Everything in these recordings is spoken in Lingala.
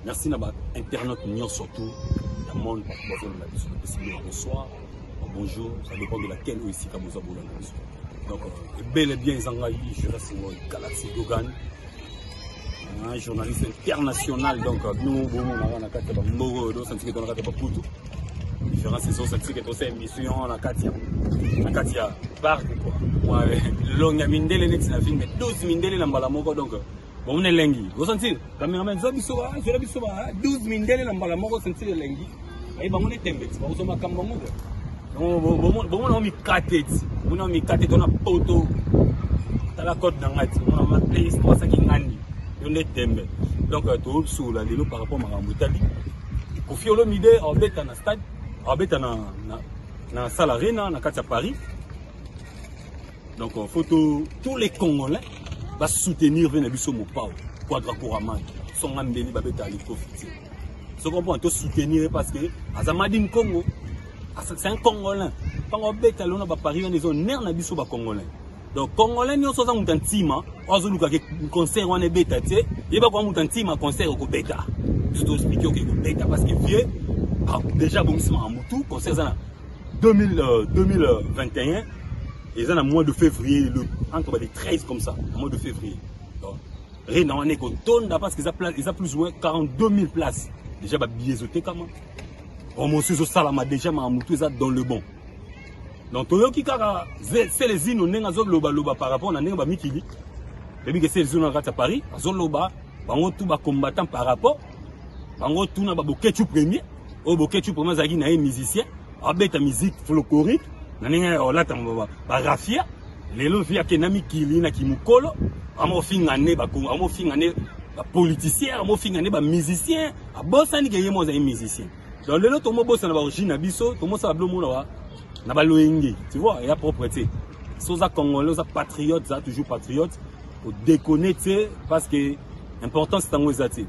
Merci à l'internaute surtout. Dans le monde, bonsoir, bonjour, ça dépend de laquelle ou ici, comme vous avez. Donc, bel et bien, je reste sur Galaxy Dogan, un journaliste international. Donc, nous, on a un Katia parc quoi. Longue mindele net na film 12 mindele na mbala moko donc bon on est lengi. Vous sentez cameraman zo biso ba 12 mindele na mbala moko sentir lengi. Ai ba mone tembe ba zo makamba moko. Bon on mi kateti. On mi kateti na poto. Tala code na ngati. On ma place pour ça qui ngani. On est tembe. Donc tout sur la lelo par rapport à Mambutali. Kofi Olomide en bête na stade, en bête na salle arena na Katia Paris. Donc photo tous les Congolais va soutenir Venabiso Mopao Quadra Kouraman son ambeli ba beta ali profiter. Ce qu'on peut soutenir parce que Azamadi Congo c'est un Congolais. Quand on beta lona ba Paris on est ner na biso ba Congolais. Donc Congolais ni so za mutantima ozolu ka concert on est beta tie et ba kwa mutantima concert ko beta. Je dois expliquer que beta parce que vieux déjà bon en Moutou concert ça 2021 ils ont à mois de février entre les 13 comme ça au mois de février donc rien on est content parce qu'ils ont plus ou moins 42 000 places déjà bah billets comment on monsieur au salama déjà ma Moutou ça dans le bon donc toyo kikaka c'est les ino nenga zo loba par rapport na nenga ba mikili depuis que c'est les ino à Paris zo loba bango tout ba combattant par rapport bango tout na ba boketu premier au boketu premier zagi na musicien abeta musique folklorique naninga olata ba rafia lelo via kenami kili na kimukolo amo fingane ba politicien amo fingane ba musicien abosani ke yemo za musicien donc lelo tomo bossa na ba origine na biso tomo sa blo mona na ba loenge tu vois il y a propreté soza congolais za patriote za toujours patriote pour déconnecter parce que important c'est en ezati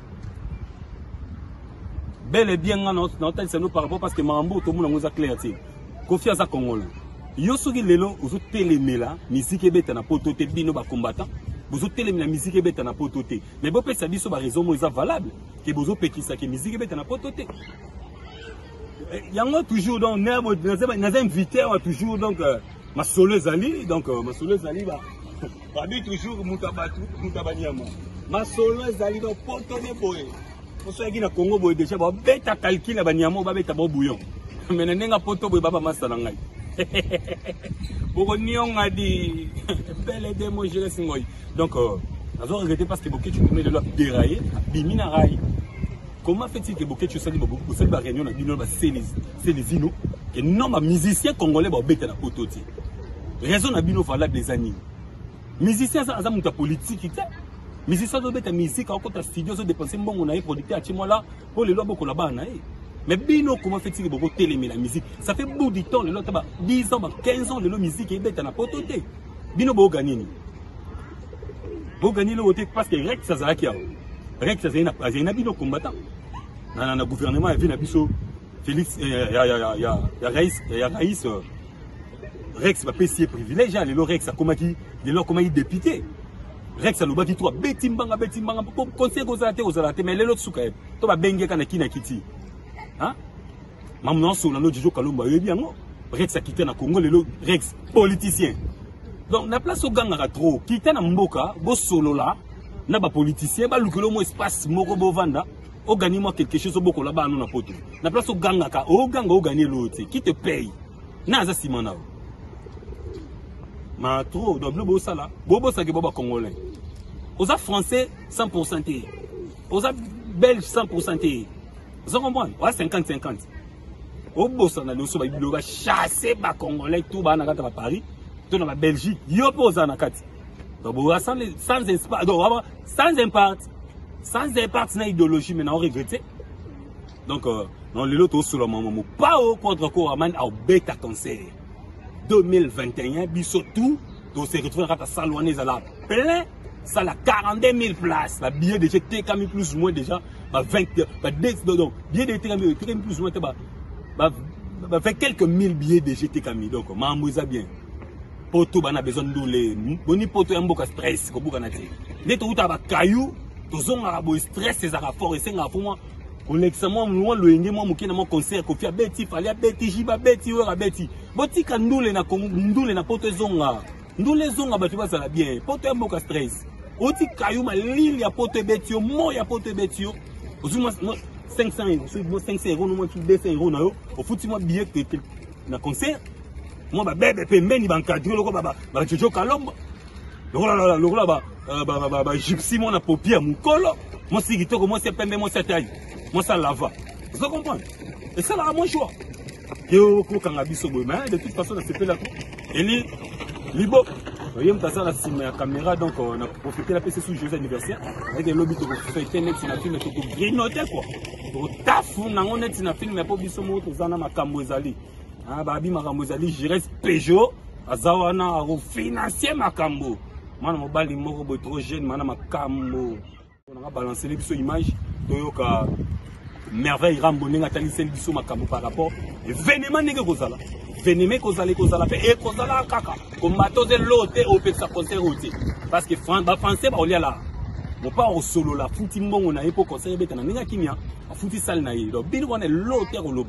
bel et bien notre par rapport parce que Mambo tout le monde nous a clair Kofi aza Congolais yo soki lelo ozo telemela musique ebeta na potote bino ba combattant bozo telemela musique ebeta na potote mais bo pesa biso ba raison mo eza valable que bozo pekisa que musique ebeta na potote yango toujours donc na invité toujours donc ma solo zali donc ma solo zali ba dit toujours mutabanyama ma solo zali donc potote boye. Pour ceux qui na Congo boy déjà ba beta calcul ba nyamo ba beta ba bouillon mais nenga poto boy baba masala ngai boko nyonga di belle de mo jere singoy donc nazo regretter parce que Boketu tu de la dérailler bimina rai comment fait-il que Boketu sali ba réunion na bino ba c'est les ino que non ma musicien congolais ba beta na poto ti raison na bino valable les amis musicien ça muta politique mais c'est ça de bête musique en compte studio se dépenser bon on a producteur à Timola là pour les lois beaucoup là-bas mais bino comment fait-il beaucoup télémer la musique ça fait beaucoup de temps le lot 10 ans 15 ans le musique est bête na pototé bino bo gagner le côté parce que Rex ça zaki Rex ça na bino combattant na gouvernement et na biso Félix ya Raïs Rex va payer privilège le Rex comment qui comment il député Rex a l'obaki toi betimbanga pour conseil aux alate mais les autres souka to ba benge kana kina kiti hein mamnon sur na l'autre jour kalomba yebi yango Rex a quitté na Congo les Rex politicien donc na place au ganga trop quitter na mboka bo solo là na ba politicien ba lukelo mo espace moko bo vanda o gagner moi quelque chose boko là ba na poto na place au ganga ka o ganga o gagner l'autre qui te paye na za simana ma trop donc le ça là bobo ça que boba congolais aux français 100% aux belges 100% vous comprenez ouais 50-50 au bossa na le so ba bilo ba chasser ba congolais tout ba na kata ba Paris tout na ba Belgique yo poza na kati donc sans impact donc sans impact na idéologie mais on regrette donc non le lot sur le moment pas au contre Kouraman au beta cancer 2021 biso tout donc se retrouver à Salouanais à la plein ça la 42 000 places la billet de jeté comme plus ou moins déjà 20 donc billet de jeté plus ou moins fait quelques mille billets de jeté comme donc mamouza bien poto bana besoin de les boni poto mboka stress ko buka na te neto uta ba caillou tozongaka boye stress ezaka fort esengaka mpo mwa kolekisa mwa mwa loyenge mwa moke na mwa concert kofi abeti fali abeti jiba abeti oyo abeti botika ndule na poto ezonga ndule ezonga bato bazala bien poto emboka stress otika yo malili ya poto ebeti yo moya ya poto ebeti yo ozuma 500 euros so 500 euros no mwa 200 euros na yo ofuti mwa billet na concert mwa babebe pembeni bankadre loko bajojo kalomba lokola gypsy mwana popi ya mokolo mwasi kitoko mwasi pembe mwasi atayi mwasi alava ozo comprendre esalaka mwa joie yo kokanga biso boye mais de toute façon nasepelaka eli libo oye moto aza na nsima ya caméra donc na profite la pese sous joyeux anniversaire avec elobi tokofete neti na filme tokogrinote quoi tokotafu nango neti na filme mpo biso moko toza na makambo ezali babi makambo ezali Jires Peugeot aza wana akofinancie makambo mwana mobali moko boye trop jeune mana makambo nanga balancele biso image toyoka merveille rambo ndenge ataliseli biso makambo par rapport événement ndenge kozala venime kozala pe ekozala kaka komatoze lote opekisa concert oti parce que bafrançais baolia la mopa osolola futi mbongo na ye mpo concert ebeta na ndenge akimia afuti sale na ye donc bino wana lote koloba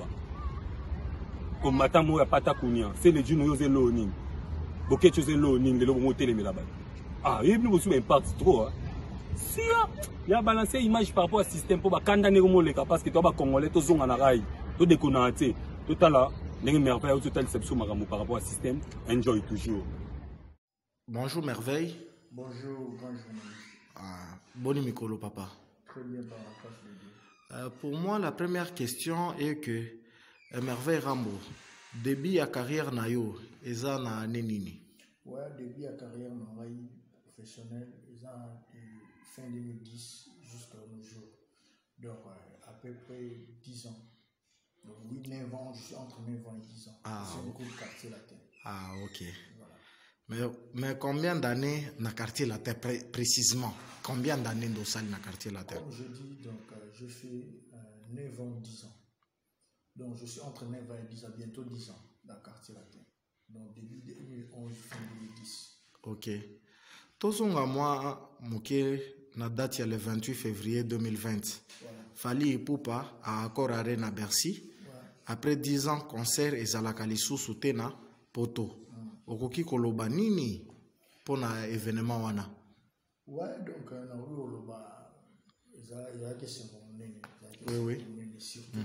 komata mo ya pata kunia c'est le dino yoze lo nini bokecho ze lo nini lelo bongo telemela ba yebi bosu impact trop si ya balancer image par rapport au système pour bakanda ne komoleka parce que toi ba congolais tozonga na rai to déconnecter totala ndenge merveille total exception makambo par rapport au système enjoy toujours. Bonjour Merveille. Bonjour grand journaliste. Boni mikolo papa. Très bien par la face de Dieu. Pour moi la première question est que Merveille Rambo début à carrière na yo eza na nini? Ouais, début à carrière na ngai professionnel eza fin 2010 jusqu'à nos jours. Donc à peu près 10 ans. Donc oui, 9 ans, je suis entre 9 ans et 10 ans. C'est un groupe quartier latin. Ok. Voilà. Mais combien d'années dans quartier latin précisément? Combien d'années dans salle dans quartier latin? Comme je dis, donc je fais 9 ans, 10 ans. Donc je suis entre 9 ans et 10 ans, bientôt 10 ans dans quartier latin. Donc début 2011, fin 2010. Ok. Tozonga moi, moké, na date le 28 février 2020. Voilà. Fali Ipupa à Accor Arena Bercy. Après 10 ans, concert et Zalakalisu Soutena Poto. Okoki koloba nini pour na événement wana? Ouais, donc na koloba il y a que c'est mon nene. Oui. Surtout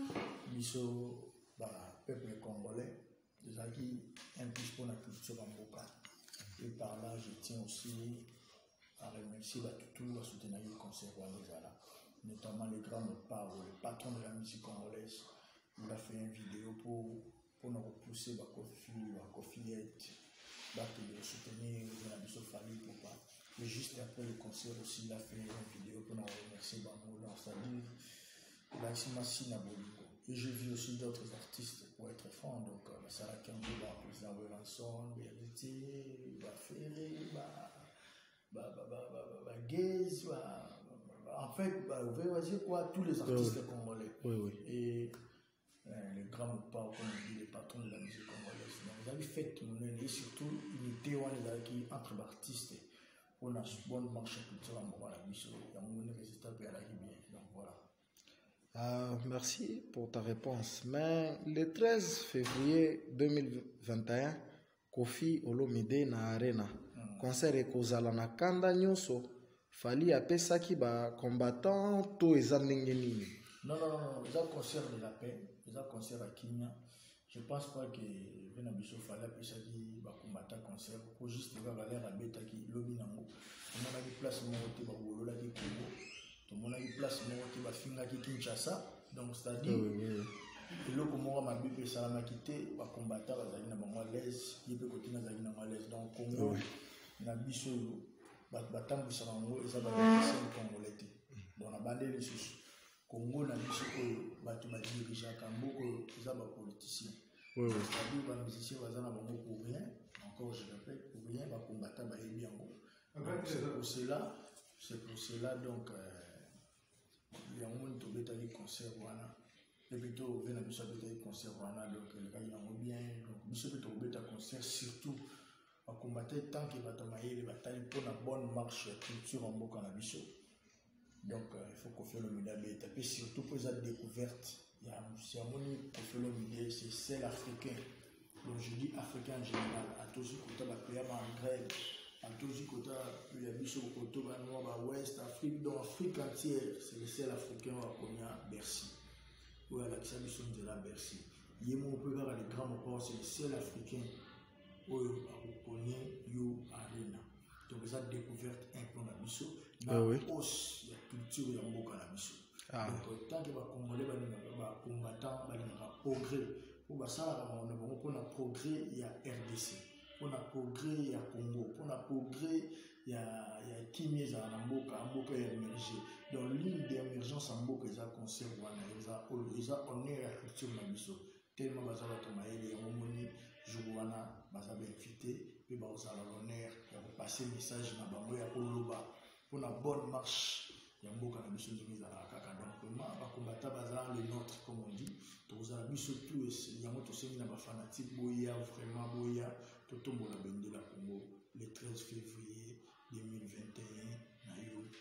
biso ba peuple congolais, déjà qui implique pour la culture en Boka. Et par là, je tiens aussi à remercier tout à soutenir le concert wana, notamment les grands parents, le patron de la musique congolaise. Il a fait une vidéo pour nous repousser la Kofillette, pour soutenir la famille pour pas. Et juste après le concert aussi, il a fait une vidéo pour nous remercier c'est-à-dire et j'ai vu aussi d'autres artistes pour être franc, donc Sarah Kambouba, président Welanson, Vérité, Ferré, Gaze, en fait, vous voyez quoi, tous les artistes congolais. Oui. Et les grands parents, comme on dit, les patrons de la musique congolaise. Donc, vous avez fait et surtout unité qui entre artistes pour une bonne marche culturelle à la mission. Il y a un résultat pour la bien. Donc voilà. Merci pour ta réponse. Mais le 13 février 2021, Kofi Olomide na Arena. Concert ekozala na kanda nyonso. Fali apesaki ba combattant to eza ndenge nini? Non, ils ont concert de la paix, ils ont concert à Kenya. Je ne pense pas que Venabiso Fala apesaki ba combattant concert pour juste les galères à beta qui lobby nango. On a eu place moté ba bolola ki Congo. On a eu place moté ba finga ki Kinshasa. Donc c'est-à-dire et là comme on m'a bébé salama quitté ba combattant bazali na bango à l'aise, il peut continuer à na à l'aise donc Congo na biso batambisa bango eza ba congolais. Donc na bande les sous Congo na biso ko bato ba dirigeaka mboko eza ba politiciens. C'est-à-dire ba musiciens bazana bango pour rien, encore je répète, pour rien ba combattant ba yebi yango. C'est pour cela donc il y a un monde qui a été concert wana et plutôt vena biso a été concert wana donc le gars il a bien donc biso peut être concert surtout à combattre tant que bataille les batailles pour la bonne marche culture en boka na biso Donc, il faut qu'on fasse le médaille. Et puis surtout pour la découverte, il y a un c'est celle africain. Donc, je dis africain en général. À tous les côtés, il y a un grève. À tous les côtés, il y a des côtés, Ouest Afrique. Donc, Afrique entière, c'est le seul africain qui a Bercy. Oui, la Xabison de la Bercy. Il y a mon peu vers les grands moments, c'est le seul africain qui connaît You Arena. Donc, ils ont découvert un peu la mission. Mais aussi, il y a culture et un mot à la mission. Donc, tant que les Congolais sont combattants, ils ont progrès. Pour ça, on a progrès, il y a RDC. On a progrès, il y a Congo. On a progrès, il y a Kimia, il y a Mboka, il y a émergé. Donc, l'une des émergences en Mboka, ils ont conservé, ils ont honoré la culture de la mission. Tellement ils ont été Jouana, ils ont invité, puis ils ont l'honneur, ils ont passé le message dans Bangoya Koloba pour la bonne marche. Il y a beaucoup de mission de mise à la caca. Donc, les combattants, les nôtres, comme on dit, tous les mission tout, il y a tous les fanatiques, Boya, vraiment Boya, tout le monde a béni la Congo, le 13 février 2021,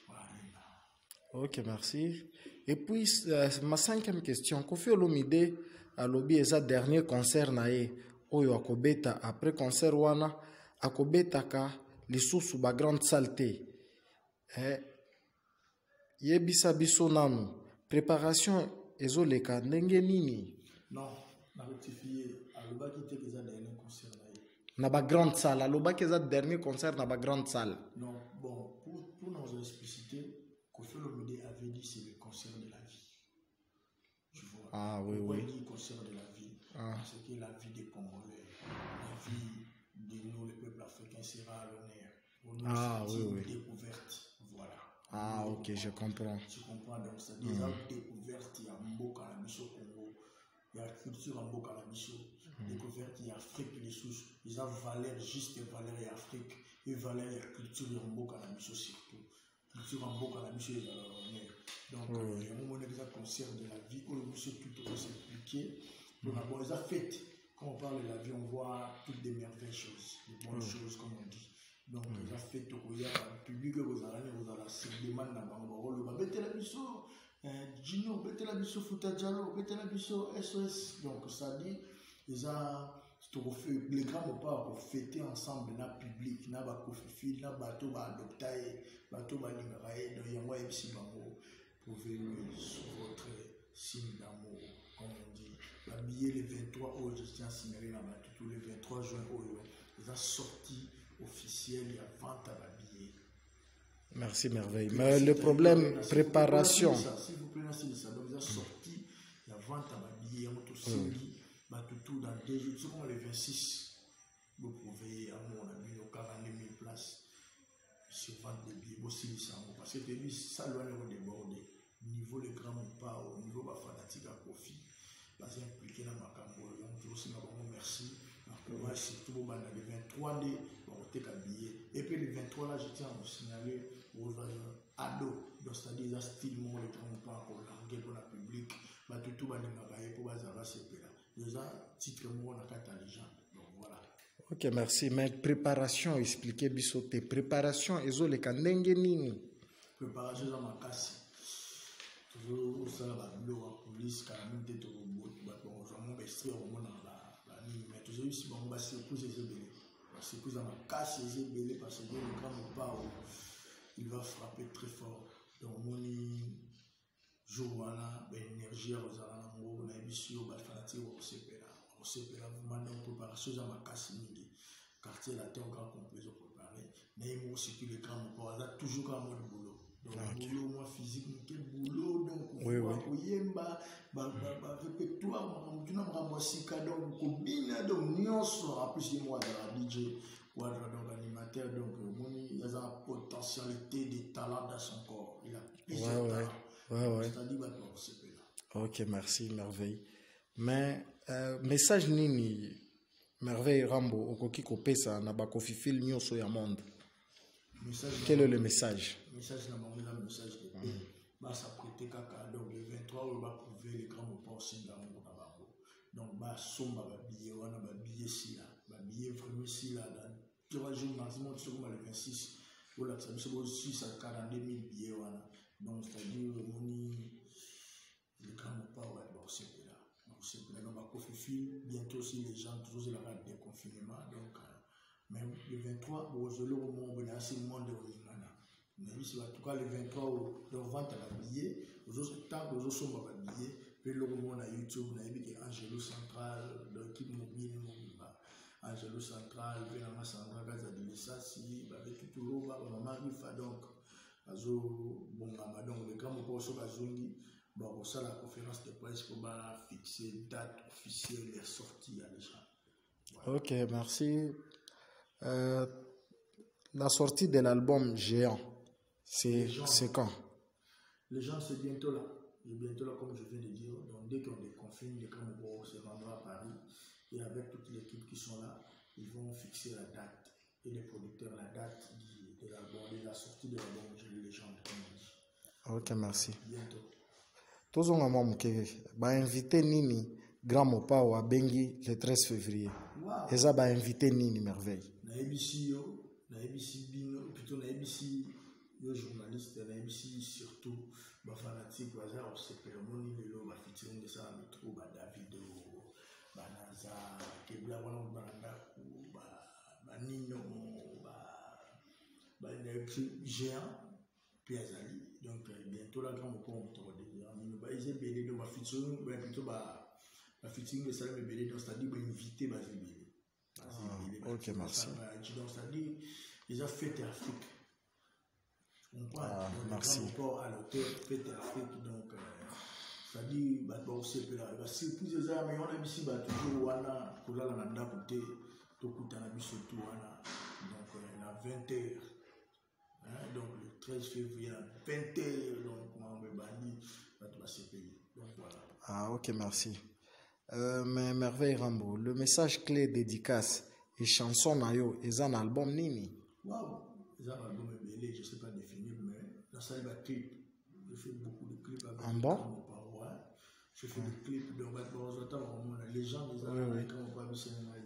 Ok, merci. Et puis, ma cinquième question, Koffi Olomide a lobby sa dernier concert nae oyo akobeta après concert wana akobeta ka lisusu ba grande saleté. Yebisa biso nanu préparation ezoleka ndenge nini? Non, na rectifier aloba ki te keza dernier concert nae. Na ba grande salle, aloba keza dernier concert na ba grande salle. Non, bon, pour nous expliciter, Koffi Olomide avait dit c'est le concert de la vie. Tu vois. Ah oui, pourquoi oui. Il dit concert de la vie. Parce que la vie des Congolais, la vie de nous, le peuple africain, sera à l'honneur. Oui, oui. Découverte, voilà. Ah, ok, je comprends. Tu comprends, donc c'est déjà découverte, il y a Mboka la mission Congo, il y a culture en Mboka la mission, découverte, il y a Afrique les sources, il y a valeur, juste valeur et Afrique, et valeur et culture en Mboka la mission surtout. Culture en Mboka la mission, il y a l'honneur. Donc, il y a un moment où il y a un concert de la vie, où le monsieur tout peut s'impliquer. Donc, bon, ils ont fait, quand on parle de la vie, on voit toutes des merveilleuses choses, des bonnes choses, comme on dit. Donc, ils ont fait tout le public, vous allez se demander dans le la biso, Gino, bête la biso, Foutajalo, bête la biso, SOS. Donc, ça dit, ils ont fait les grands repas pour fêter ensemble dans le public, dans le coffee, dans le bateau, dans le bateau, dans le donc il y a moi MC Bango pour venir sur votre signe d'amour, comme on dit. L'habillé les 23 au je tiens à signaler là-bas, tous les 23 juin, ils ont sorti officiel, il y a vente à l'habillé. Merci, merveille. Mais le problème, préparation. S'il vous plaît, c'est ça. Donc, ils ont sorti, il y a vente à l'habillé, il y a tout dans 2 jours. C'est comme les 26, vous pouvez, à mon avis, 42 000 places sur vente de billets. Parce que lui, ça doit être débordé. Niveau les grands pas, au niveau de la fanatique à profit. Parce que impliqué dans ma campagne, donc aussi, merci. Moi, surtout au 23 d on était habillé. Et puis le 23 là, je tiens à vous signaler aux ados. Donc, c'est-à-dire, ils style mon les grands pas pour l'arguer pour la public. Tout va les pour Bazara, c'est là. Déjà, titre moi, on a quatre gens. Donc voilà. Ok, merci. Mais préparation, expliquez bisoté. Préparation, ils ont les kandenge nini. Préparation dans ma casse. Toujours ça, la police, quand même, t'es au bout. Bon, j'en ai extrait au monde dans la ligne. Mais toujours ici, bon, on va se pousser les belés. Parce que dans ma casse, les belés, parce que le grand pas, il va frapper très fort. Donc, mon jour-là, l'énergie, on a mis sur le fanatique, on s'est vraiment en préparation dans ma casse. Quartier, la terre, grand complet, on préparé. Mais moi aussi, les grands pas, on a toujours quand même le boulot. Donc, boulot, moi, physique, quel boulot, donc, oui, oui. Répertoire, tu n'as pas aussi donc, combine, donc, nyonso, en plus, moi, dans la DJ, donc, animateur, donc, il y a la potentialité des talents dans son corps. Il a plusieurs talents. C'est-à-dire, ok, merci, merveille. Mais, message nini, merveille Rambo, okoki kopesa na bakofi fil nyonso ya monde. Quel est le message? Le message de la message de paix. Bah, ça prêtait caca. Donc, le 23, on va prouver les grands mots aussi dans mon tabac. Donc, bah, somba, bah, billet, on a bah, billet si là. Bah, billet vraiment si là. Dans 3 jours, maximum, tu sais, le 26. Voilà, ça me semble aussi, ça 42 000 billets, voilà. Donc, c'est-à-dire, le grand power, c'est là. Donc, à Kofifi, bientôt aussi les gens, toujours il y aura des confinements. Donc, même le 23, je le moment où on a assez de monde au Nana. Mais en tout cas, le 23, on vente à la billet. Tant que nous sommes à billet, puis le moment on a YouTube, on a vu Angelo Central, l'équipe mobile, Angelo Central, Vénama Central, Gazadilissasi, avec tout le monde, maman Rifa, donc, bon, le grand mot sur Bazungi. Bon, ça, la conférence de presse pour fixer une date officielle et sortie à l'échange. Voilà. Ok, merci. La sortie de l'album Géant, c'est quand? Les gens, c'est bientôt là. C'est bientôt là, comme je viens de dire. Donc, dès qu'on déconfine, dès qu'on se rendra à Paris, et avec toute l'équipe qui sont là, ils vont fixer la date. Et les producteurs, la date de l'album, de la sortie de l'album Légende, comme on dit. Ok, merci. Bientôt. Tous on a invité Nini Grand Mopa ou Bengi le 13 février. Et ça va inviter Nini Merveille. Na ABC Bino, plutôt na ABC yo journaliste, na ABC surtout ba fanatique bazar au cérémonie de l'eau, ba featuring de ça me trouve ba Davido, ba Naza, Kebla wana banda ku ba Nino, ba Géant Piazali. Donc bientôt la grande pompe autour de nous ba ils belé de ma featuring plutôt ba featuring de ça me belé donc c'est-à-dire ba invité ba belé. Ok, merci. Donc c'est-à-dire ils ont fait Afrique. On parle merci. Encore à l'hôtel fait Afrique donc c'est-à-dire ba c'est là parce que plusieurs amis on a ici ba toujours wana pour la nanda côté to kutana biso tout wana donc la 20h. Donc le 13 février à 20h, donc on me banni à CPI. Donc voilà. Ah ok, merci. Mais Merveille Rambo, le message clé dédicace et chanson nayo, est un album nini? Waouh, c'est un album belé, je ne sais pas définir, mais la salle va clip. Je fais beaucoup de clips avec en bon? Je fais des clips, donc les gens, les amis, quand on parle du Sénégal,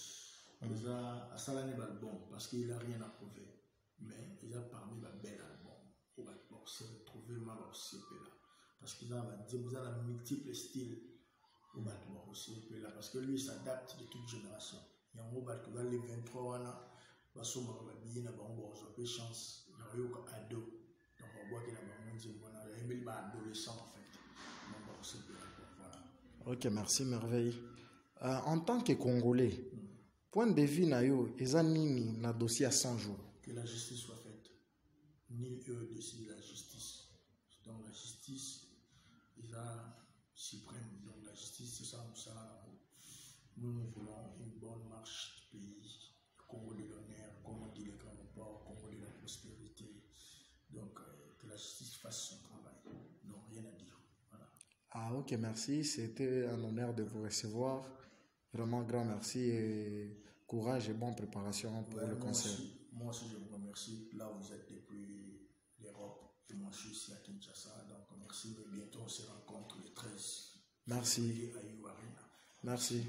à ça l'année album, parce qu'il n'a rien à prouver. Mais il a parmi la belle album. On va se retrouver mal au CP là. Parce qu'il a multiples styles. On va au CP là. Parce que lui s'adapte de toute génération. Il y a un mot qui va les 23 ans. Va se bien on va chance. Il y a un ado. Donc on voit qu'il y a un adolescent en fait. On va au CP là. Voilà. Ok, merci Merveille. En tant que Congolais, point de vue nayo, ezanini na dossier à 100 jours. Que la justice soit faite. Ni eux décident la justice. Donc la justice, ils a suprême. Donc la justice, c'est ça, nous voulons une bonne marche du pays. Congo de l'honneur, comme on dit les grands ports, Congo de la prospérité. Donc que la justice fasse son travail. Donc rien à dire. Voilà. Ah ok, merci. C'était un honneur de vous recevoir. Vraiment grand merci et courage et bonne préparation pour le concert. Moi aussi, je vous remercie. Là, vous êtes depuis l'Europe. Et moi, je suis ici à Kinshasa. Donc, merci. Et bientôt, on se rencontre le 13. Merci. Merci.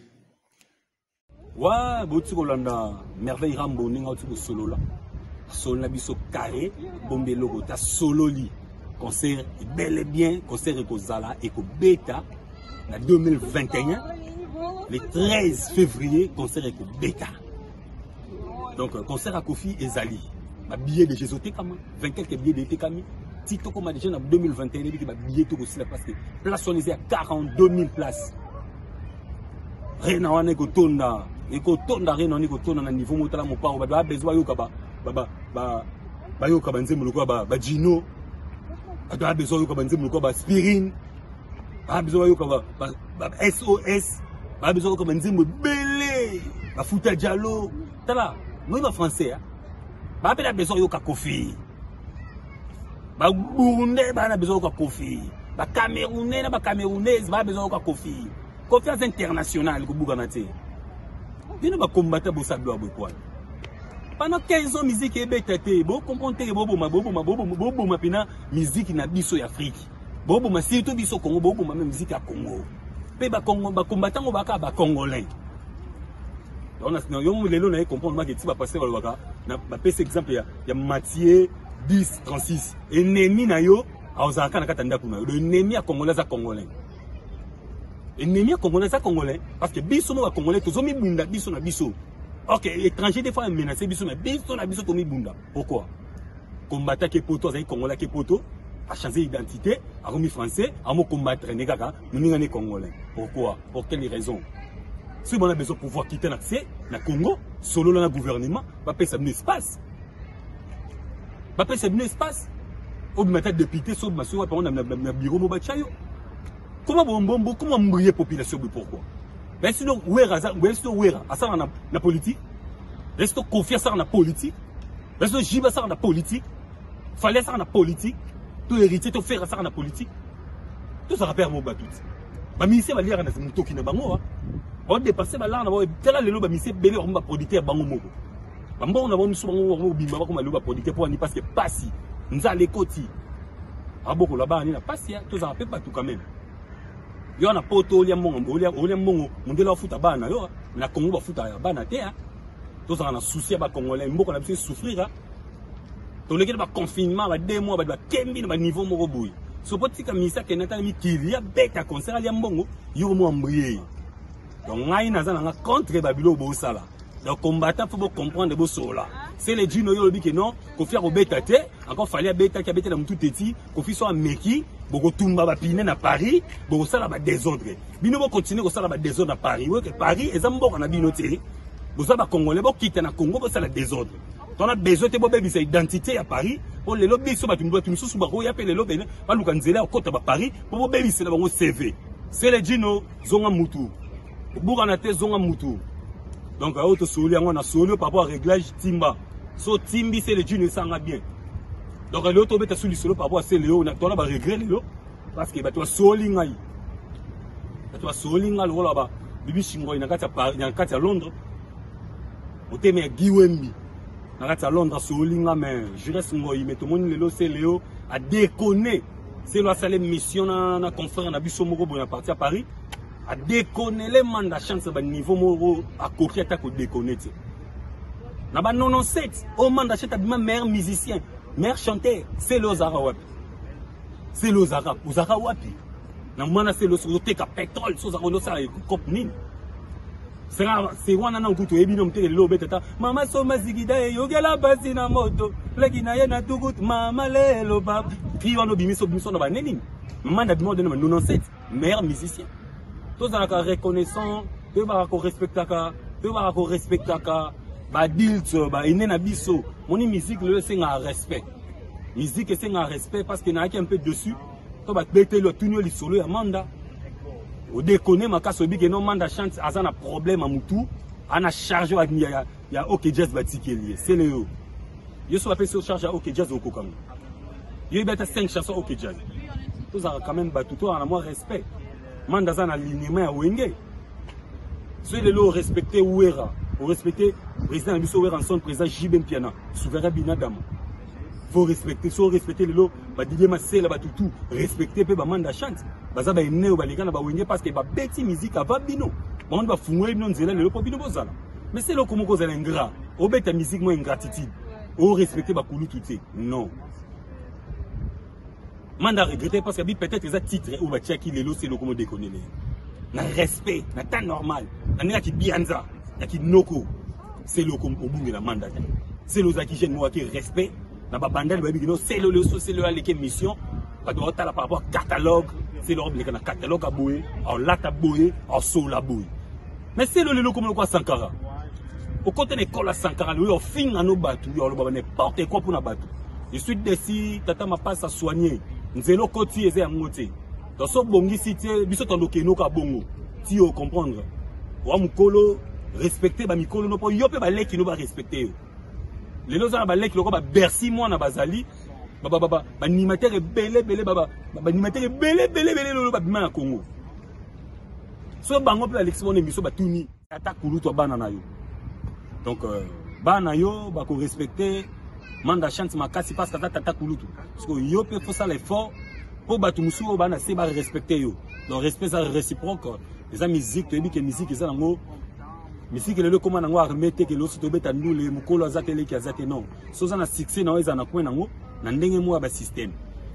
Ouais, Bouti Kolanda, Merveille Rambo, Ninga Tuko Solo là. Solo Nabiso Carré, Bombe Logo, ta solo li. Concert bel et bien, concert Eko Zala, Eko Beta, en 2021. Le 13 février, concert Eko Beta. Donc, concert à Kofi et Zali. Ma billet de Jésus, 20 quelques billets d'été Kami. TikTok, on a déjà en 2021, il y a billet tout aussi là parce que place on est à 42 000 places. Rien à voir tonda. Et qu'on tonda rien on est tonda na niveau motala mon père. Bah besoin yo kaba. Bah yo kaba nzembo le quoi bah Gino. Bah besoin yo kaba nzembo le quoi bah Spirine. Bah besoin yo kaba bah SOS. Bah besoin yo kaba nzembo belé. Bah Fouta Diallo. Tala. Moi, je suis français. Je n'ai besoin de Kofi. Je suis burundais, je besoin de Kofi. Je suis camerounais, je besoin de Kofi. Confiance internationale. Je ne combattre pour ça. Pendant 15 ans, la musique est bête. Vous comprenez que la musique est en Afrique. Surtout au Congo, la musique est au Congo. Les combattants sont congolais. On a comprendre que tu vas passer par exemple il y a Mathieu 10 36 ennemi na yo aozaka na katanda kuna le ennemi à congolais à congolais ennemi à congolais à congolais parce que biso mo congolais tozomi bunda biso na biso. OK, étranger des fois menacé biso mais biso na biso tomi bunda. Pourquoi? Combattre que poto azali congolais que poto a changé d'identité, a remis français, a mo combattre negaka, nous congolais. Pourquoi? Pour quelle raison? Si on a besoin de pouvoir quitter l'accès, na Congo, solo dans le gouvernement, va payer ça un espace. Va payer ça un espace. Au matin député, sauf ma soeur, on a un bureau mobachayo. Comment comment mourir la population? Pourquoi? Mais sinon, où est ça dans la politique? Est-ce que confier ça dans la politique? Est-ce que jiba ça dans la politique? Fallait ça dans la politique? Tout héritier, tout faire ça dans la politique? Tout ça rappelle mon batout. Ma ministère va lire dans ce mouton qui n'est pas moi. On dépasse là, on va tel le loba ministère belé on va producteur bango moko. Bambo on a bon souvent bimba ba comme loba producteur pour ni parce que passi. Nza les koti. Aboko là-bas ni na passi, tout ça rappelle pas tout quand même. Yo na poto lia mongo, lia mongo, mondela futa bana yo, na Congo ba futa ya bana te hein. Tout ça na souci ba congolais, mboko na biso souffrir. To leke ba confinement ba 2 mois ba kembi na niveau moko boy. So poti ka ministère kenata mi kilia beta concert lia mbongo, yo mo mbrier. Donc, on a contre Babylone au Sala. Donc, combattant, il faut comprendre de cela. C'est les djinns qui disent non, qu'on fait au bêta, encore fallait bêta qui a bêta dans tout petit, qu'on fait soit à Meki, qu'on tombe à Pine à Paris, qu'on ça va désordre. Bino va continuer qu'on ça va désordre à Paris. Oui, que Paris, et ça on a binoté. Vous savez, Congolais, vous quittez na Congo, ça la désordre. On a besoin de bébé sa identité à Paris. Pour les lobbies, ça va tu dois tu sous baro, y a les lobbies, pas nous canzeler au côté à Paris, pour bébé c'est là CV. C'est les djinns, zonga mutu. Bouranaté zonga mutu. Donc à autre soli on a soli par rapport au réglage timba. So timbi c'est le djinns ça bien. Donc à l'autre bête soli solo par rapport à c'est léo on a toi ba regret léo parce que bah toi soli ngai. Toi soli ngai lo là-bas. Bibi shingo ina kati à Londres. Oteme giwembi. Na kati à Londres soli ngai mais je reste ngoi mais tout le monde léo c'est léo a déconner. C'est la salle mission na confrère na biso moko bon parti à Paris. À déconner les mandats chance à niveau moro à coquille attaque au déconner. Na ba 97 au mandat chante à meilleur musicien, meilleur chanteur, c'est le Zara. C'est le Zara, au Zara wapi. Na mana c'est le sote ka pétrole, so Zara no ça cop nin. C'est wana na nguto ebino mtele lo betata. Mama so mazigida yogela basi na moto. Legina yena tugut mama lelo bab. Kriwa no bimiso na ba neni. Manda bimo de 97 meilleur musicien. Tous dans la reconnaissance, tous va respecter ba dilt ba inena biso. Mon musique le c'est un respect. Musique c'est un respect parce qu'il y a un peu dessus. To ba bete le tunyo li solo ya manda. O déconner ma kaso bi que non manda chante azana problème à mutu, ana charge ya OK Jazz batikeli. C'est le yo. Yo so appelé sur charge à OK Jazz au kokam. Yo beta 5 chansons OK Jazz. Tous ça quand même ba tout en moi respect. Manda za na alignement ya wenge. Ceux de l'eau respecter Ouera, ou respecter président Biso Ouera en son président Jibem Piana, souverain Binadam. Faut respecter, soit respecter le lot, ba Didier Massé la ba tout, respecter pe ba manda chante. Ba za ba ene ou ba lika na ba wenge parce que ba beti musique ava bino. Ba on ba fungwe bino nzela le po bino bozala. Mais c'est le comment cause ingrat. Au beta musique moi ingratitude. Ou respecter ba kulu tout non. Manda regretter parce que peut-être les titres ou ba tchaki lelo c'est le comment déconner. Na respect, na temps normal. Na ki bianza, na ki noko. C'est le comme obunge la manda. C'est le zaki jeune moi qui respect. Na ba bandel ba bino c'est le avec mission. Ba doit par rapport au catalogue, c'est le na catalogue à boyer, en lata boyer, en sol à boyer. Mais c'est le comme le quoi Sankara. Au côté de l'école à Sankara, le fin à nos bateaux, il n'importe quoi pour nos bateaux. Je suis décidé, tata m'a pas à soigner. Nous allons continuer à monter. Dans ce bongi cité, biso tandoke no ka bongo. Si vous comprendre. Wa mukolo respecter ba mikolo no po yope ba leki no ba respecter. Les loza ba leki loko ba Bercy moi na bazali. Ba animateur belé animateur belé lo ba bima na Congo. So bango pe Alexis ne biso ba tuni ata kulu to bana na yo. Donc bana yo ba ko respecter manda chante makasi parce que tata kulu to. Parce que yo pe faut ça l'effort. Pour battre musu au bana c'est ba respecter yo. Donc respect ça réciproque. Les musique tu dis que musique ça ngo musique le comment ngo remettre que l'autre to beta ndule mukolo azatele ki azate non. So ça na succès na weza na point ngo na ndenge mo ba système.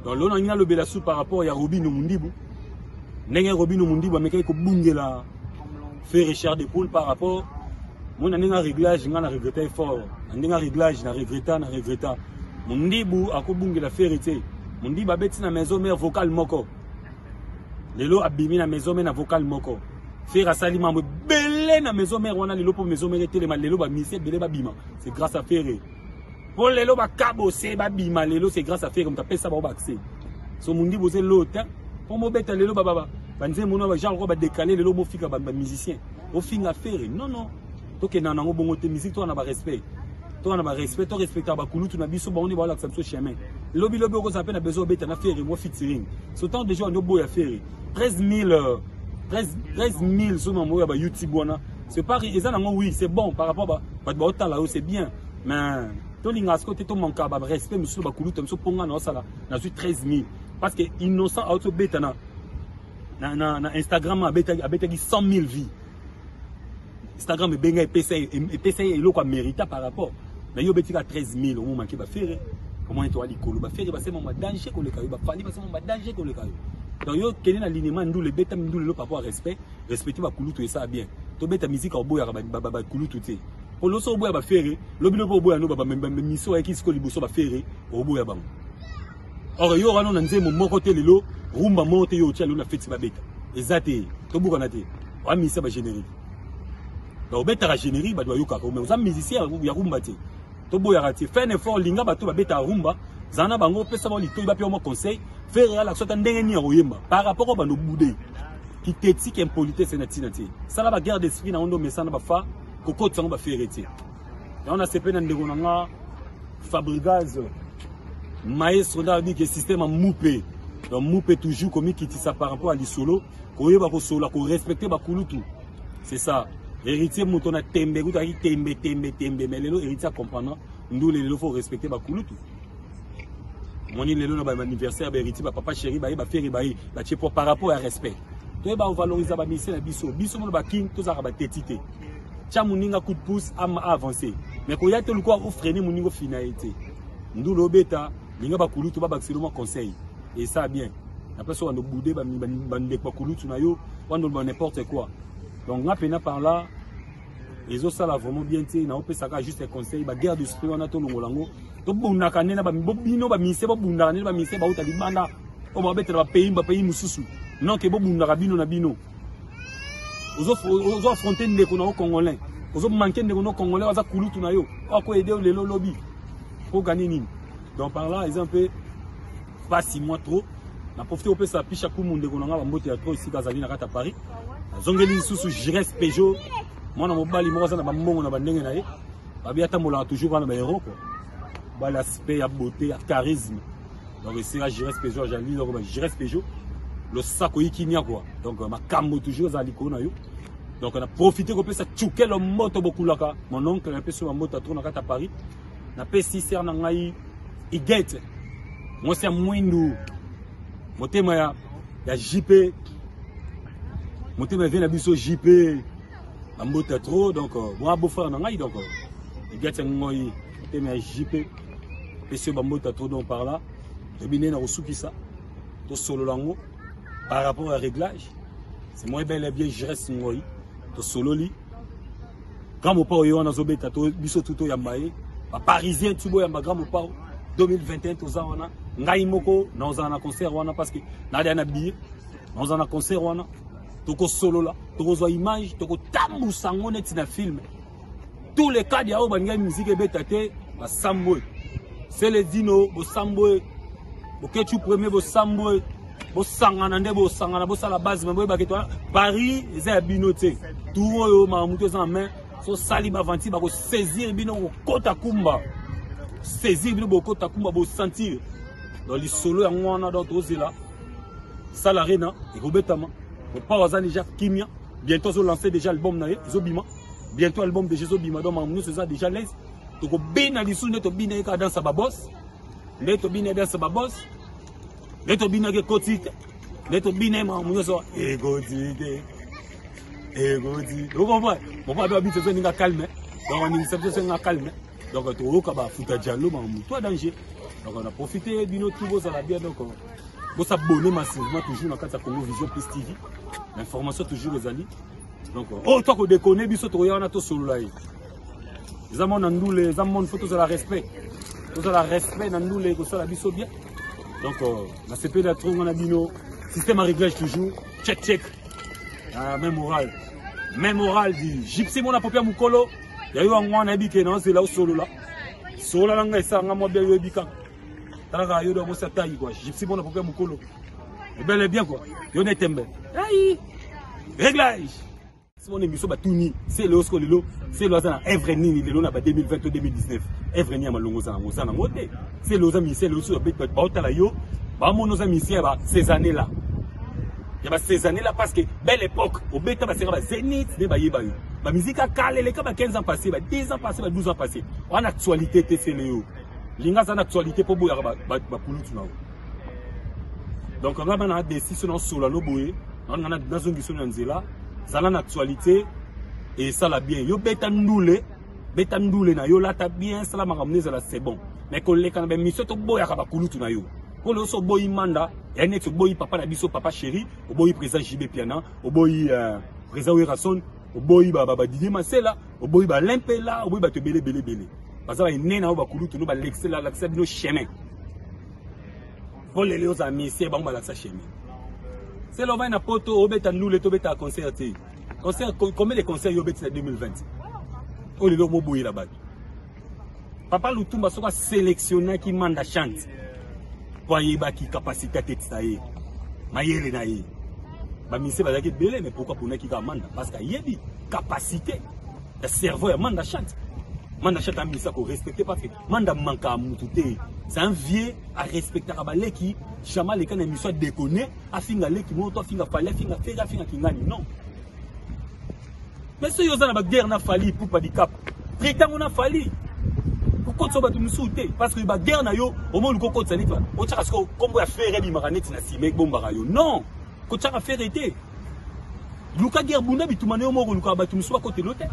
Donc là, on a le bélassou par rapport à Robino Mundibu. N'est-ce Robino Mundibu, mais qu'il y a Bungela fait Richard de Poule par rapport. Mon a un réglage, on a regretté fort. On a un réglage, on a regretté. Mundibu a Bungela fait hériter. Mundibu a bêti na maison mère vocale moko. Lelo abimi na maison mère na vocale moko. Faire asali mambo belé na maison mère wana lelo pour maison mère télé mal lelo ba misé belé ba bima. C'est grâce à Ferré. Pour lelo ba kabose ba bima lelo c'est grâce à Ferré comme tu appelles ça ba accès. So Mundibu c'est l'autre. Pour mo beta lelo baba. Banze mono ba genre ba décaler lelo mo fika ba musicien. Au fin à Ferré. Non non. Donc na nango bongo te musique toi on a ba respect. Toi on a ba respect, toi respecter ba kulu tu na biso ba on est ba la ça chemin. Lobby ko ça peine besoin beta na Ferré mo featuring. Ce temps déjà on est beau à Ferré. 13 000 sur mon YouTube. C'est pas oui, c'est bon par rapport à là c'est bien. Mais tout le monde tout mon cas respect monsieur Bakulu tu me ponga na sala na 13 000 parce que innocent auto beta na Instagram a beta 100 000 vies. Instagram est benga et PC et loko mérita par rapport. Mais yo beti 13 000 au moment qui va faire. Comment toi likolo ba faire c'est mon danger ko le kayo ba fali ba c'est mon danger ko le kayo. Donc yo kene na linément ndou le beta ndou le papa respect respecter ba kulu tout ça bien to beta musique au boya ba kulu tout té pour lo so boya ba faire lo bino po boya no ba miso e kisko liboso ba faire au boya ba or yo rano na nzemo moko te lelo rumba monte yo tia lo na feti ba beta ezate to buka na te wa misa ba générique donc beta ra générique ba doyo ka ko mais za musicien ya rumba te to boya ra te fait un effort linga ba to ba beta rumba zana bango pesa ba lito ba pe mo conseil faire la sorte ndenge oyemba par rapport à nos boudé qui t'éthique impolitesse na tinati ça la guerre d'esprit na ondo mesana ba fa koko tsango ba faire été et on a ces peine ndeko nga Fabrigaz maestro da bi que système a moupé donc moupé toujours comme qui ça par rapport à l'isolo ko yeba ko solo ko respecter ba kulutu c'est ça héritier mutona tembe ku ta tembe mais lelo héritier comprendre ndou lelo faut respecter ba kulutu. Mon île là anniversaire héritier papa chéri ba faire ba pour par rapport à respect to ba valoriser ba mission na biso mo ba king to za ba tétité cha muninga coup de pouce à avancer mais ko ya te le quoi freiner muningo finalité ndu lo beta linga ba kulutu ba seulement conseil et ça bien après ça on no boudé ba ndeko kulutu na yo on no n'importe quoi donc nga pena par là les autres ça là vraiment bien té na on peut ça juste un conseil ba guerre d'esprit on a to longolango to bunda kanena ba bino ba mise ba bunda kanena ba mise ba uta libanda o ba betela ba pays mususu non que bo bunda ka bino na bino ozo affronter ndeko na congolais ozo manquer ndeko na congolais waza kulutu na yo ko aider lelo lobby pour gagner nini donc par là ils un peu pas 6 mois trop na profiter au peu ça picha ku ndeko na nga ba mbote ya trop ici kazali na kata Paris zongeli susu Jires Peugeot moi na mobali mo na ba mbongo na ba ndenge na ye ba biata mola toujours na ba héros quoi. L'aspect, la beauté, le charisme. Donc, c'est là, Jires Peugeot, j'ai dit, Jires Peugeot, le sac qui n'y a quoi. Donc, ma camo toujours à l'icône. Donc, on a profité qu'on peut se tchouquer le moto beaucoup là. Mon oncle a un peu sur la moto à tourner à Paris. On a peu si c'est un angaï, il guette. Moi, c'est un moindou. Mon thème, il y a JP. Mon thème, il vient à biso JP. La moto est trop. Donc, moi, beau frère, un angaï. Donc, il guette un angaï. Mais JP. Monsieur Bambota trop donc par là, le biné n'a reçu qui ça, tout solo lango, par rapport au réglage, c'est moins bel et bien je reste moi, tout solo li. Grand mon pao yo na zobeta to biso tuto yambaye, ba parisien tubo yamba grand mon pao 2021 to za wana, ngai moko na ozana concert wana parce que na dia na billet, na ozana concert wana, to ko solo là, to ko zo image, to ko tambu sango net na film. Tous les cas d'yao bangai musique betate, ba sambo. C'est les dino, bo sambo, bo ketu premier bo sambo, bo sangana nde bo sangana, bo sa la base, bo ba ketwa Paris, c'est binoté. Tout yo ma muto en main, so sali ba vanti ba ko saisir bino ko kota kumba. Saisir bino bo kota kumba bo sentir. Dans les solo ya ngwana dans tozela. Ça l'arena et ko betama. Ko pa waza déjà kimia, bientôt zo lancer déjà album na ye, zo bima. Bientôt album de Jésus bima donc ma c'est ça déjà l'aise. To ko bina lisu neto bina ka dans sa babos neto bina dans sa babos neto bina ke kotite neto bina ma munyoso egodi vous comprenez mon papa doit habiter ninga calme donc on est nga calme donc to ka ba futa diallo ma mu toi danger Donc on a profité de notre tout ça la bien donc vous s'abonner massivement toujours dans la Congo Vision Plus TV. L'information toujours aux alliés. Donc oh toi qu'on déconne biso to yana to solo là. Les amants dans les amants photos de la respect. Tous la respect dans nous les que ça la biso bien. Donc la CP de trop on a bino système à réglage toujours check. Même moral. Même moral dit gypsy mon apopia mukolo. Ya yo ngwana bike non c'est là au solo là. Solo là nga ça nga mo bien yo bika. Tala yo do mo sa taille quoi. Gypsy mon apopia mukolo. Et bel et bien quoi. Yo netembe. Aïe. Réglage. C'est mon émission batuni. C'est le osco lelo. C'est le zana Evreni lelo na ba 2020-2019. Evreni amalongo zana ngozana ngote. C'est le zami c'est le osco bet ba otala yo. Ba mon zami c'est ba ces années là. Il y a ces années là parce que belle époque au beta ba sera ba Zénith de ba yeba yo. La musique a calé les 15 ans passés, 10 ans passés, 12 ans passés. En actualité, c'est le Linga en actualité pour boire donc on a une décision sur la loboé, on a dans une mission là, ça en actualité et ça la bien. Yo beta ndoulé na yo là ta bien ça la ramener ça c'est bon. Mais qu'on les quand même mission to boya ka kulutu na yo. Ko le so boy manda, et net boy papa na biso papa chéri, au boy président JB Piana, au boy président Werason. Au boy baba Didier Masela, au boy ba Limpela, au boy ba te belé. Parce que il na ba kulu to no ba l'excel no chemin. Pour les léos amis, c'est bon ba la chemin. C'est le va na poto au beta nous le to beta concerté. Concert combien de concerts yo beta 2020. Oh le mo boy là-bas. Papa Lutumba sera sélectionné qui manda chante. Pour y ba qui capacité tête ça y. Mayele na yi. Bah, mais c'est pas belé, mais pourquoi pour nous qui commande? Parce qu'il y a des capacités. Le cerveau est manda chante. Manda chante a mis ça pour respecter parce que manda manque à moutouté. C'est un vieux à respecter à balé qui jamais les cannes émission déconner à finga les qui monte à finga fallait finga faire finga qui gagne non. Mais ce yosa na guerre na fali pour pas di cap. Prétend on a fali. Pourquoi ça va te nous sauter? Parce que la guerre na yo au moins le coco de sanit. On t'a parce que comme vous a fait bi maranette na si mec bomba yo. Non. Quand tu as fait arrêter, Luka Gerbuna bitumane au moro Luka batumswa côté l'hôtel.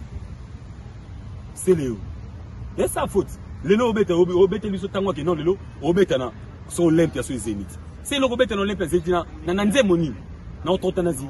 C'est Léo. Et sa faute. Lélo obete lui sotango que non Lélo obete na son Olympia sur Zénith. C'est le obete na Olympia Zénith na nanze moni na ototanazi.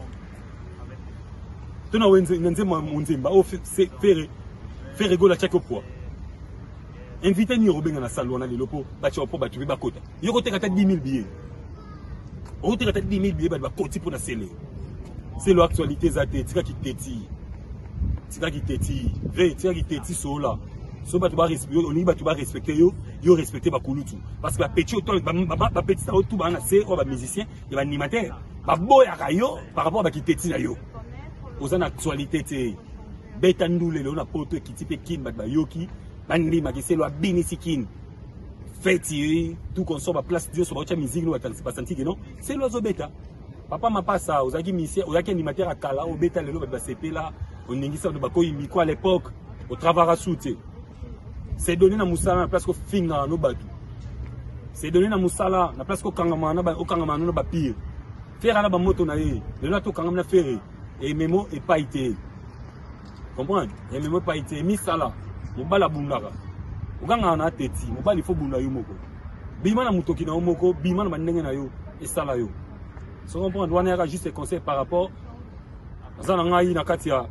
Tuna wenze nanze monzemba o faire go la chako poa. Invité ni Robin na salon na Lélo po bati po batu ba kota. Yo côté 10 000 billets. On t'a dit 10 000 billets pour la scellé. C'est l'actualité, c'est ça qui t'étire. C'est ça qui t'étire. C'est ça qui t'étire sur là. So tu vas respecter, yo respecter ba kulutu. Parce que la petit autant, ba petit ça tout ba na c'est ba musicien, il va animateur. Ba boya kayo par rapport à qui t'étire yo. Aux en actualité té beta ndule le on a poto qui type kin ba yoki, bandi ma qui c'est lo binisikin. Fait tout qu'on soit à place Dieu sur la musique nous attend c'est pas senti que non c'est l'oiseau bêta papa m'a pas ça aux aki missia aux aki animateur à kala au bêta le ba CP là on n'ingisa de bako imiko à l'époque au travail à souté c'est donné na musala na place ko finga no batu c'est donné na musala na place ko kangama na ba pire faire na ba moto na ye le na to kangama na faire et memo et pas été comprendre et memo pas été misala mo bala bundaka Uganga na teti, mobali fo bunda yo moko. Bima na mutoki na moko, bima na mandenge na yo, et ça là yo. So on prend douane ya juste conseil par rapport zana ngai na katia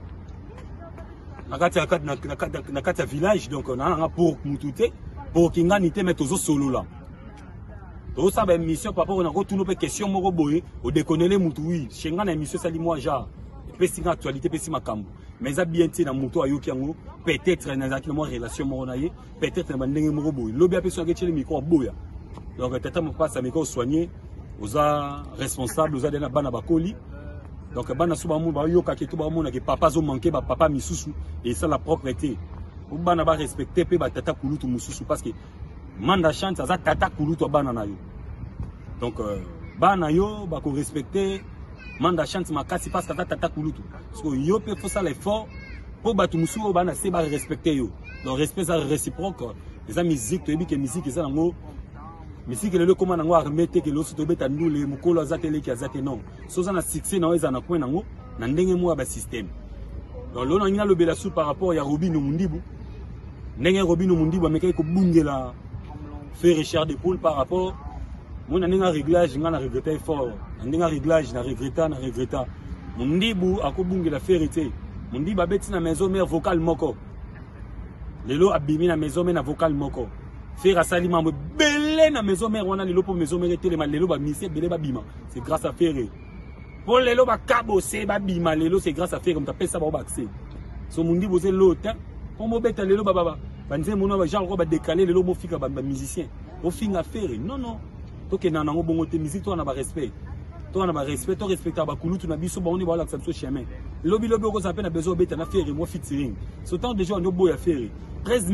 village donc on a pour mutute pour kingani te mettre zo solo là. To ça ba mission papa on a retourné pe question moko boye, o déconner mutu oui, chenga na mission sali moi genre. Pesi na actualité pesi makambo. Mais ça bien ti na mutu ayoki yango peut-être na zaki mo relation mo na ye peut-être na ndenge mo boy lobi a peso ngeti le micro boya donc tata mo passe micro soigner aux responsables aux na bana bakoli donc bana suba mo ba yoka ke to ba mo na ke papa zo manquer ba papa misusu et ça la propreté ou bana ba respecter pe ba tata kulutu mususu parce que manda chante ça tata kulutu bana na yo donc bana yo ba ko respecter manda chante makasi parce que tata kulutu parce que yo peut faire ça l'effort pour batu musu o bana se ba respecter yo donc respect ça réciproque les musique to que musique ça nango musique le comment nango armete que l'oso to beta ndule mukolo azatele ki azate non so ça na succès na weza na point nango na ndenge mo ba système donc lo na ngina lo bela sou par rapport ya Robino Mundibu ndenge Robino Mundibu ameka ko bungela faire cher de poule par rapport mon un réglage ngana regretter fort un réglage na regretta mon ndibu akobungi la vérité mon ndibu abeti na maison mère vocal moko lelo abimi na maison mère na vocal moko faire asali mambo belé na maison mère wana lelo pour maison mère telema lelo ba misie belé ba bima c'est grâce à Ferré pour lelo ba kabose ba bima lelo c'est grâce à Ferré comme tu appelles ça ba accès so mon ndibu c'est l'autre pour mo beta lelo ba banze mono ba genre ba décaler lelo mo fika ba musicien au finga Ferré non donc il y a un bon côté musique, toi on a pas respect. Toi on a pas respect, toi respecte ba kulu tu na biso ba on est voilà que ça me chemin. Lobby ko ça peine besoin bête na faire moi featuring. Ce temps déjà on est beau à faire. 13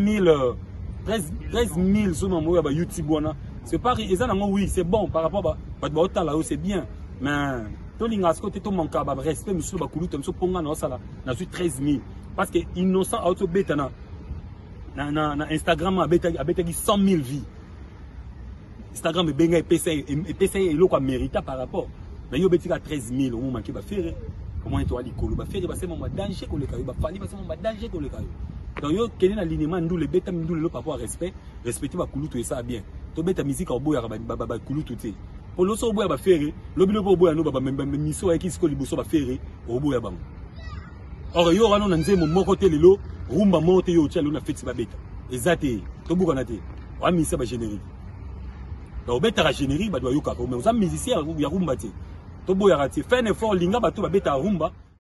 000 sur mon ba YouTube wana. C'est pas et ça oui, c'est bon par rapport ba ba là c'est bien. Mais to linga côté to manka ba respect monsieur ba kulu to monsieur ponga na sala na 13 000 parce que innocent auto bête na Instagram a bête 100 000 vies. Instagram est benga et PCA et l'eau mérita par rapport. Mais yo beti ka 13 000 on manque ba faire. Comment toi likolo ba faire ba c'est mon danger ko le kayo ba fali ba c'est mon danger ko le kayo. Donc yo kene na alignement ndou le beta ndou le papa respect, respecter ba kulutu et ça bien. To beta musique au boya ba kulutu te. Pour lo so boya ba faire, lo bilo bo boya no ba miso e kisiko liboso ba faire au boya ba. Or yo rano na nzemo moko te lelo rumba monte yo tchalo na feti ba beta. Ezate to buka na te. Wa misa ba générique. Donc beta la générique ba doit yoka mais aux musiciens ya rumba te to boya rati fait un effort linga ba to ba beta rumba